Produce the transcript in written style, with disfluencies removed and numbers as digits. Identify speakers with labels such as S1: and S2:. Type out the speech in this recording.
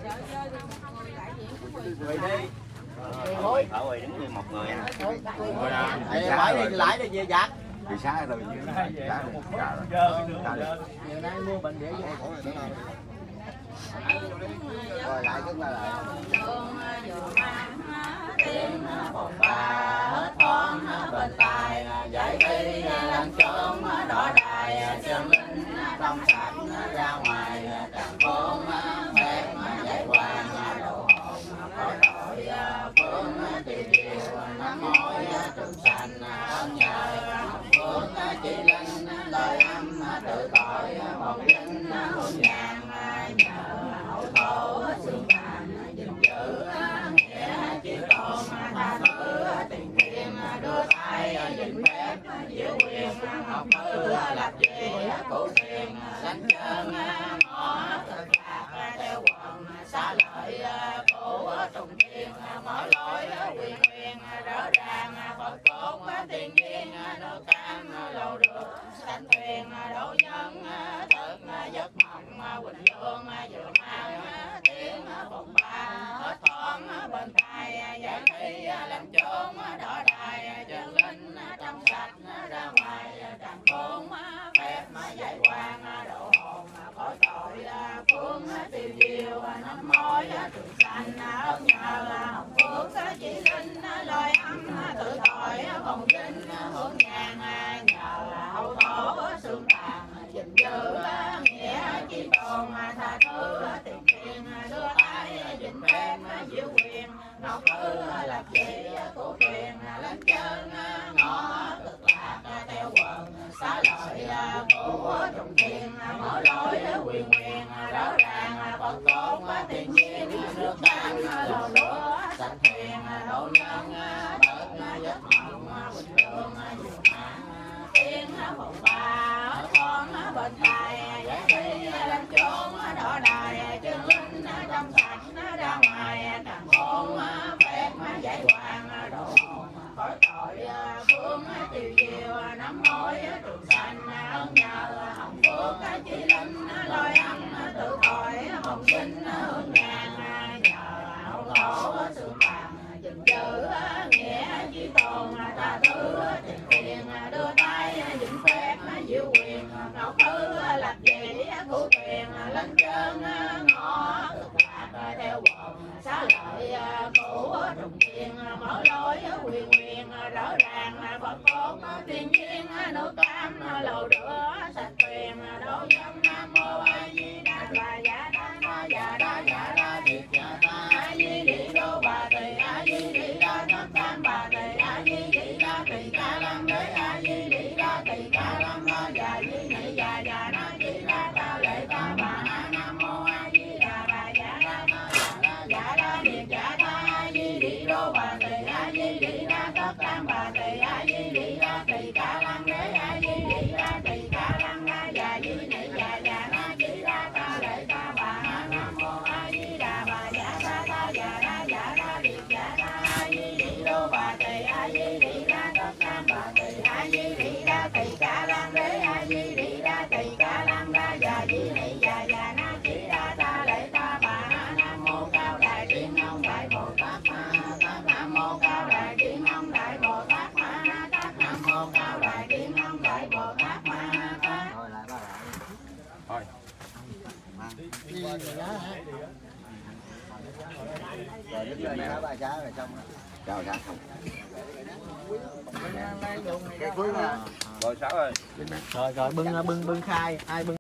S1: Quỳ đi.
S2: Ở quỳ đứng như một người à.
S1: Phải đi lại đi về giặt.
S3: Thì xá rồi chứ.
S1: Giờ nay mua bệnh địa vô. Rồi lại cứ lại. Tiếng một ba hết thon bên tai giải thi lên trốn đỏ đài chân linh trong sạch ra ngoài càng khôn phép giải quan độ hồn có tội phương tiền diệu nắm môi trường sanh ơn nhờ học phương chỉ linh lời âm tự tội một linh hương vàng nhờ hậu thổ xương tàn gìn giữ nghĩa chỉ tôn tha thứ tiền thiên đưa tay dính phép diệu quyền ngọc nữ lập gì cổ tiền đánh chân ngõ cực lạc theo quần xá lợi cổ trùng thiên mở lối quyền quyền rõ ràng phật cốt tiền duyên nước cam lâu được sanh thuyền đổ nhân thực giấc mộng quỳnh lương vừa mang tiếng phục ba hết thon bên tai giải thi làm chốn đỏ đài chân linh trong sạch ra ngoài càng khôn phép giải quan độ hồn khỏi tội phương tiêu diệu nắm môi trường sanh ơn nhờ học phước chỉ linh lời âm tự tội vòng kinh hưởng ngàn nhờ hậu thổ xương tàn gìn giữ nghĩa chỉ tôn tha thứ tiền thiên đưa tay dính phép diệu quyền ngọc nữ lập dị cổ truyền lên chân ngõ cực lạc theo quần xá lợi cổ trùng thiên mở lối quyền quyền rõ ràng phật cốt tiền duyên nước cam lầu lúa sạch thuyền đổ nhân thực giấc mộng quỳnh lương vừa mang tiếng phục ba thon bên tai giải thi lên chốn đỏ đài chân linh trong sạch ra ngoài càng khôn phép giải quan độ hồn khỏi tội phương tiêu diệu nắm môi trường sanh ơn nhờ hồng phước chỉ linh lôi âm tự tội hồng kinh hương ngàn nhờ hậu thổ xương tàn gìn giữ nghĩa chỉ tôn tha thứ tiền tiền đưa tay dính phép diệu quyền ngọc nữ lập dị cổ truyền lên chân ngõ cực lạc theo quần xá lợi cổ trùng thiên mở lối quyền quyền rõ ràng phật cốt thiên nhiên nước cam lầu đửa sạch thuyền đổ nhân nam mô a di đà bà dạ đa dạ đa dạ đa điệt dạ ta a di đì đô bà tỳ a di đì đa thất tam bà tỳ a di đì đa tỳ ca lăng đế a di đì đa tỳ ca lăng đa dạ di nị dạ dạ na di đa ta lệ ta bà a nam mô a di đà bà dạ đa điệt dạ ta a di đì đô bà tỳ a di đì đa thất tam bà tỳ a di đì đa tỳ ca lăng đế a di đì đa tỳ ca lăng đa dạ di nị dạ dạ na di đa ta lệ ta bà a nam mô a di đà bà dạ đa điệt dạ ta a di đì đô bà tỳ a di đì đa thất tam bà tỳ a di đì đa tỳ ca lăng đế a di đì đa tỳ ca lăng đa dạ di nị dạ dạ na di đa ta lệ ta bà a nam mô cao đài thiên ông đại bồ tát ma tát nam mô cao đài thiên ông đại bồ tát ma tát nam mô cao đài thiên ông đại bồ tát ma tát.
S3: Thôi lại ba lại. Thôi.
S1: Rồi đứng lên đó ba trái rồi xong rồi.
S3: Chào sáng không.
S1: Cái cuối nè.
S3: Rồi 6 ơi.
S1: Rồi bưng khai ai bưng